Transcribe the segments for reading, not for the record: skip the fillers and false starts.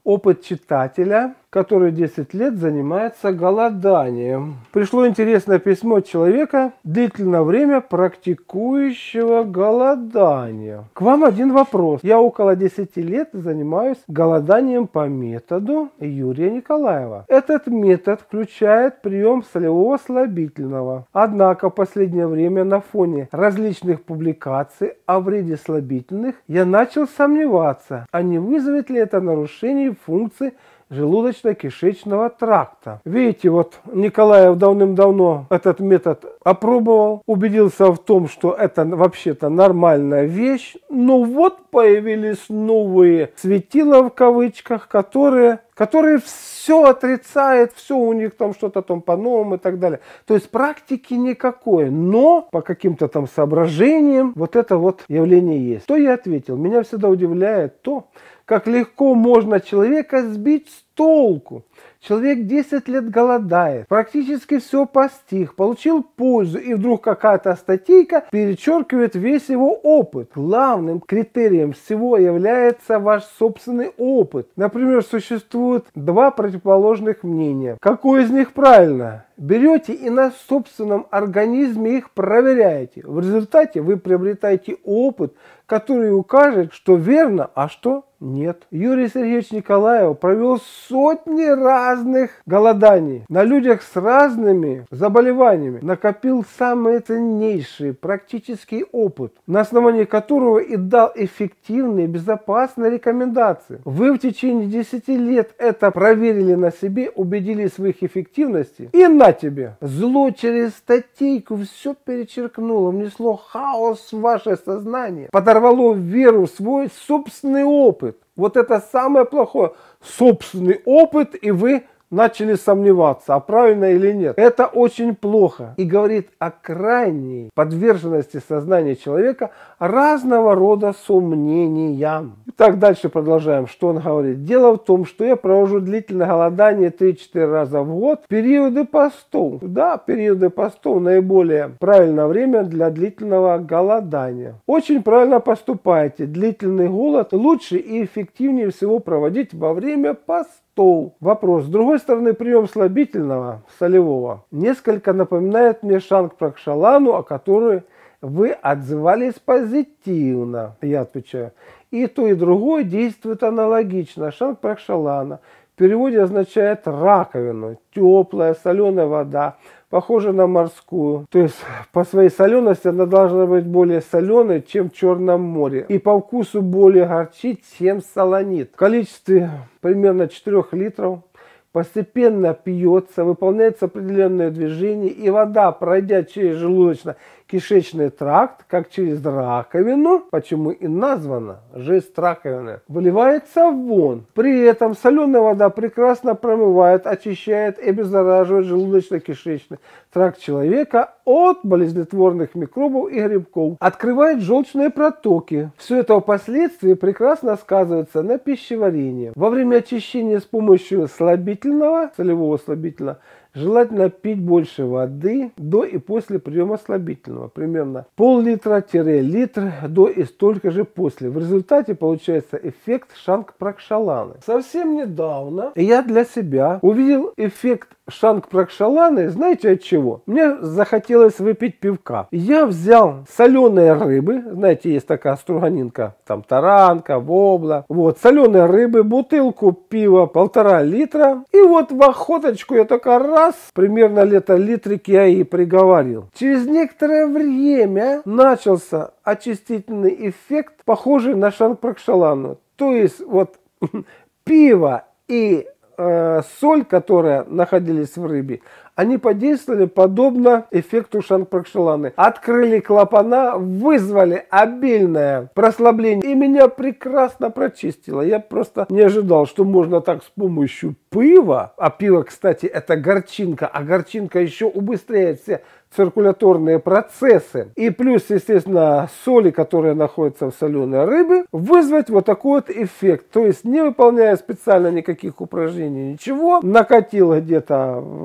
опыт читателя, который 10 лет занимается голоданием. Пришло интересное письмо от человека, длительное время практикующего голодание. К вам один вопрос. Я около 10 лет занимаюсь голоданием по методу Юрия Николаева. Этот метод включает прием солевого слабительного. Однако в последнее время на фоне различных публикаций о вреде слабительных я начал сомневаться, а не вызовет ли это нарушение функций желудочно-кишечного тракта. Видите, вот Николаев давным-давно этот метод опробовал, убедился в том, что это вообще-то нормальная вещь, но вот появились новые светила в кавычках, которые все отрицают, все у них там что-то там по-новому и так далее. То есть практики никакой, но по каким-то там соображениям вот это вот явление есть. То я ответил, меня всегда удивляет то, как легко можно человека сбить с толку. Человек 10 лет голодает, практически все постиг, получил пользу, и вдруг какая-то статейка перечеркивает весь его опыт. Главным критерием всего является ваш собственный опыт. Например, существует два противоположных мнения. Какое из них правильно? Берете и на собственном организме их проверяете. В результате вы приобретаете опыт, который укажет, что верно, а что нет. Юрий Сергеевич Николаев провел сотни разных голоданий на людях с разными заболеваниями, накопил самый ценнейший практический опыт, на основании которого и дал эффективные и безопасные рекомендации. Вы в течение 10 лет это проверили на себе, убедились в их эффективности, и на тебе. Зло через статейку все перечеркнуло, внесло хаос в ваше сознание, подорвало веру в свой собственный опыт. Вот это самое плохое. Собственный опыт, и вы начали сомневаться, а правильно или нет. Это очень плохо и говорит о крайней подверженности сознания человека разного рода сомнениям. Итак, дальше продолжаем. Что он говорит? Дело в том, что я провожу длительное голодание 3-4 раза в год в периоды постов. Да, периоды постов наиболее правильное время для длительного голодания. Очень правильно поступаете. Длительный голод лучше и эффективнее всего проводить во время постов. Вопрос. С другой стороны, прием слабительного, солевого, несколько напоминает мне Шангпракшалану, о которой вы отзывались позитивно. Я отвечаю. И то, и другое действует аналогично. Шангпракшалана в переводе означает раковину, теплая, соленая вода, похожа на морскую. То есть по своей солености она должна быть более соленой, чем в Черном море. И по вкусу более горчить, чем солонит. В количестве примерно 4 литров постепенно пьется, выполняется определенное движение, и вода, пройдя через желудочно-кишечный тракт, как через раковину, почему и названа жесть раковины, выливается вон. При этом соленая вода прекрасно промывает, очищает и обеззараживает желудочно-кишечный тракт человека от болезнетворных микробов и грибков, открывает желчные протоки. Все это впоследствии прекрасно сказывается на пищеварении. Во время очищения с помощью слабительного, солевого слабительного, желательно пить больше воды до и после приема слабительного. Примерно пол-литра-литр до и столько же после. В результате получается эффект Шангпракшаланы. Совсем недавно я для себя увидел эффект Шангпракшаланы, знаете от чего? Мне захотелось выпить пивка. Я взял соленые рыбы, знаете, есть такая струганинка, там таранка, вобла. Вот, соленые рыбы, бутылку пива 1,5 литра. И вот в охоточку я только раз, примерно литрик я и приговаривал. Через некоторое время начался очистительный эффект, похожий на Шангпракшалану. То есть вот пиво и соль, которая находились в рыбе, они подействовали подобно эффекту Шангпракшаланы. Открыли клапана, вызвали обильное прослабление и меня прекрасно прочистило. Я просто не ожидал, что можно так с помощью пива, а пиво, кстати, это горчинка, а горчинка еще убыстряет все циркуляторные процессы. И плюс, естественно, соли, которые находятся в соленой рыбе, вызвать вот такой вот эффект. То есть, не выполняя специально никаких упражнений, ничего, накатил где-то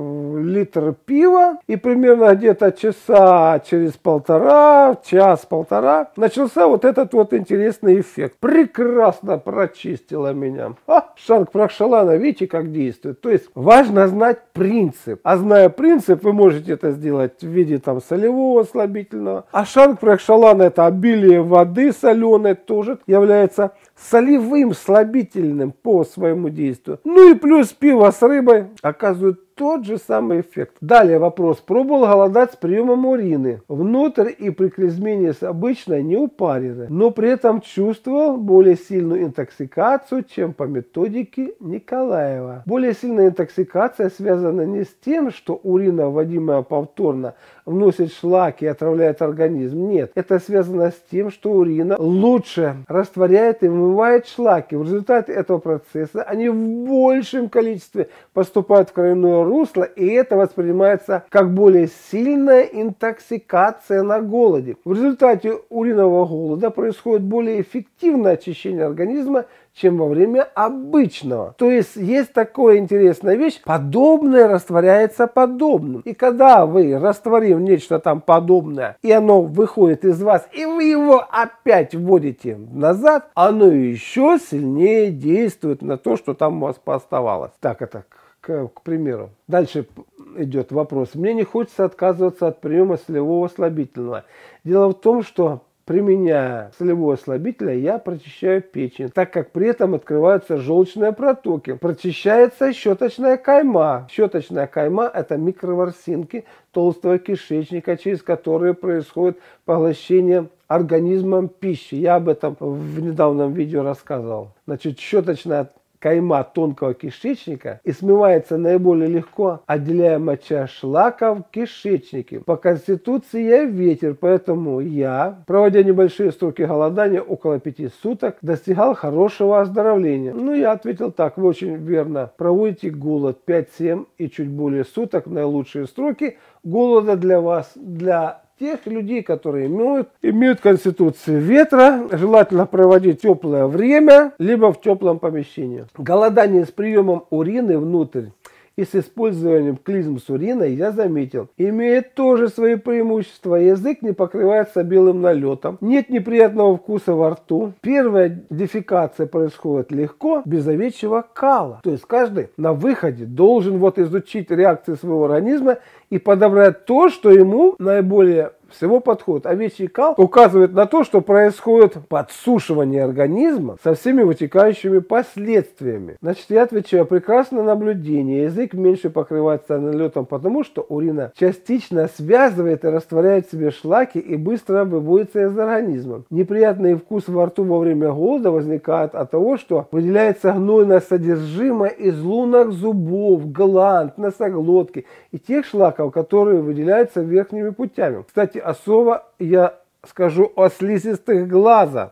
литр пива, и примерно где-то часа через полтора, час-полтора, начался вот этот вот интересный эффект. Прекрасно прочистила меня. Шанг Пракшалана, видите, как действует. То есть важно знать принцип. А зная принцип, вы можете это сделать в виде там солевого слабительного. А Шанг Пракшалана, это обилие воды соленой, тоже является солевым слабительным по своему действию. Ну и плюс пиво с рыбой оказывает тот же самый эффект. Далее вопрос. Пробовал голодать с приемом урины внутрь и при клизмене с обычной не упаренной, но при этом чувствовал более сильную интоксикацию, чем по методике Николаева. Более сильная интоксикация связана не с тем, что урина, вводимая повторно, вносит шлаки и отравляет организм. Нет, это связано с тем, что урина лучше растворяет и вымывает шлаки. В результате этого процесса они в большем количестве поступают в кровяное русло, и это воспринимается как более сильная интоксикация на голоде. В результате уринового голода происходит более эффективное очищение организма, чем во время обычного. То есть есть такая интересная вещь, подобное растворяется подобным. И когда вы, растворив нечто там подобное, и оно выходит из вас, и вы его опять вводите назад, оно еще сильнее действует на то, что там у вас пооставалось. Так это к примеру. Дальше идет вопрос. Мне не хочется отказываться от приема солевого слабительного. Дело в том, что применяя солевое слабительное, я прочищаю печень, так как при этом открываются желчные протоки. Прочищается щеточная кайма. Щеточная кайма – это микроворсинки толстого кишечника, через которые происходит поглощение организмом пищи. Я об этом в недавнем видео рассказывал. Значит, щеточная кайма тонкого кишечника и смывается наиболее легко, отделяя моча шлака в кишечнике. По конституции я ветер, поэтому я, проводя небольшие сроки голодания около 5 суток, достигал хорошего оздоровления. Ну, я ответил так: вы очень верно проводите голод 5-7 и чуть более суток, наилучшие сроки голода для вас, для тех людей, которые имеют конституцию ветра, желательно проводить теплое время, либо в теплом помещении. Голодание с приемом урины внутрь и с использованием клизм с уриной, я заметил, имеет тоже свои преимущества. Язык не покрывается белым налетом, нет неприятного вкуса во рту. Первая дефекация происходит легко, без овечьего кала. То есть каждый на выходе должен вот изучить реакции своего организма и подобрать то, что ему наиболее всего подходит. Овечий кал указывает на то, что происходит подсушивание организма со всеми вытекающими последствиями. Значит, я отвечаю: прекрасное наблюдение. Язык меньше покрывается налетом, потому что урина частично связывает и растворяет в себе шлаки и быстро выводится из организма. Неприятный вкус во рту во время голода возникает от того, что выделяется гнойное содержимое из лунок зубов, гланд, носоглотки и тех шлаков, которые выделяются верхними путями. Кстати, особо я скажу о слизистых глазах.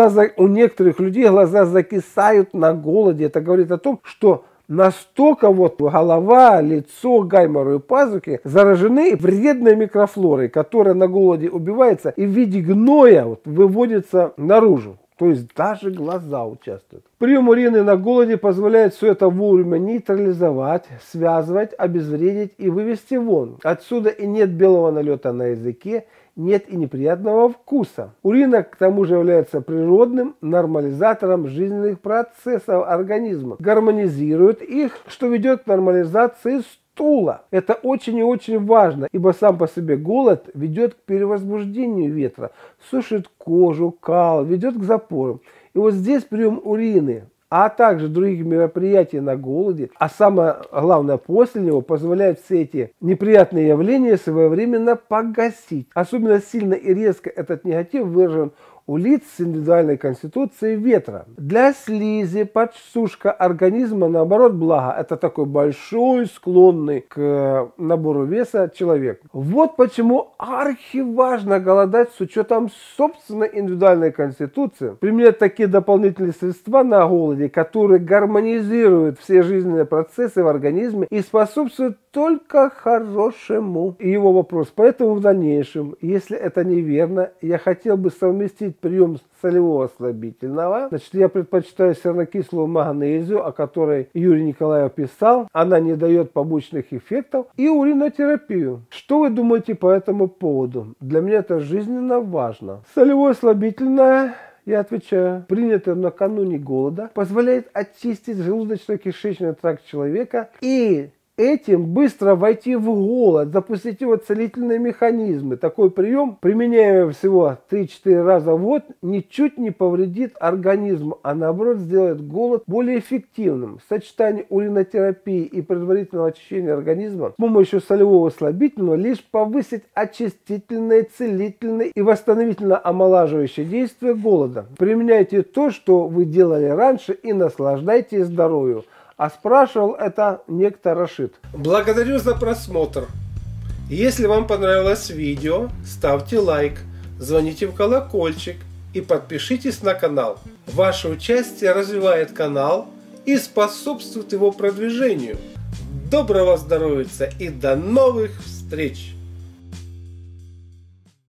У некоторых людей глаза закисают на голоде. Это говорит о том, что настолько вот голова, лицо, гайморы и пазухи заражены вредной микрофлорой, которая на голоде убивается и в виде гноя вот выводится наружу. То есть даже глаза участвуют. Прием урины на голоде позволяет все это вовремя нейтрализовать, связывать, обезвредить и вывести вон. Отсюда и нет белого налета на языке, нет и неприятного вкуса. Урина к тому же является природным нормализатором жизненных процессов организма. Гармонизирует их, что ведет к нормализации стула. Это очень и очень важно, ибо сам по себе голод ведет к перевозбуждению ветра, сушит кожу, кал, ведет к запорам. И вот здесь прием урины, а также других мероприятий на голоде, а самое главное после него, позволяет все эти неприятные явления своевременно погасить. Особенно сильно и резко этот негатив выражен у лиц с индивидуальной конституцией ветра. Для слизи подсушка организма, наоборот, благо. Это такой большой, склонный к набору веса человек. Вот почему архиважно голодать с учетом собственной индивидуальной конституции. Применять такие дополнительные средства на голоде, которые гармонизируют все жизненные процессы в организме и способствуют только хорошему. И его вопрос. Поэтому в дальнейшем, если это неверно, я хотел бы совместить проводить прием солевого слабительного, значит, я предпочитаю сернокислую магнезию, о которой Юрий Николаев писал. Она не дает побочных эффектов. И уринотерапию. Что вы думаете по этому поводу? Для меня это жизненно важно. Солевое слабительное, я отвечаю, принятое накануне голода, позволяет очистить желудочно-кишечный тракт человека и этим быстро войти в голод, запустить его целительные механизмы. Такой прием, применяемый всего 3-4 раза в год, ничуть не повредит организму, а наоборот сделает голод более эффективным. В сочетании уринотерапии и предварительного очищения организма с помощью солевого слабительного лишь повысить очистительное, целительное и восстановительно-омолаживающее действие голода. Применяйте то, что вы делали раньше, и наслаждайтесь здоровьем. А спрашивал это некто Рашид. Благодарю за просмотр. Если вам понравилось видео, ставьте лайк, звоните в колокольчик и подпишитесь на канал. Ваше участие развивает канал и способствует его продвижению. Доброго здоровья и до новых встреч!